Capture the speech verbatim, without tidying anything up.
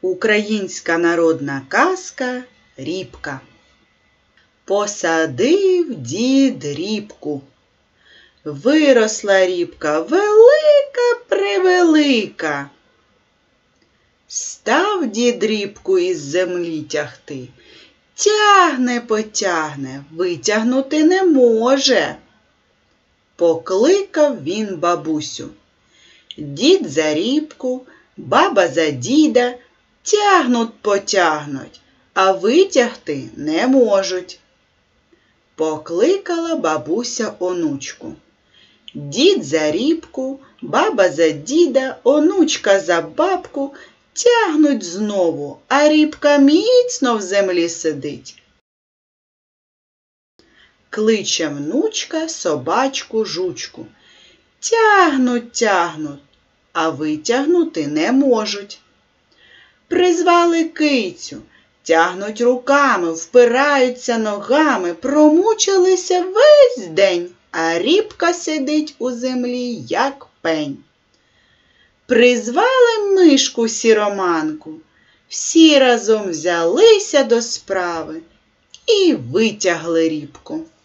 Українська народна казка «Рібка». Посадив дід рібку. Виросла рібка велика-превелика. Став дід рібку із землі тягти. Тягне, потягне, витягнути не може. Покликав він бабусю. Дід за рібку, баба за діда, тягнуть-потягнуть, а витягти не можуть. Покликала бабуся онучку. Дід за рібку, баба за діда, онучка за бабку тягнуть знову, а рібка міцно в землі сидить. Кличе внучка собачку жучку. Тягнуть, тягнуть, а витягнути не можуть. Призвали кицю, тягнуть руками, впираються ногами, промучилися весь день, а рібка сидить у землі, як пень. Призвали мишку сіроманку, всі разом взялися до справи і витягли рібку.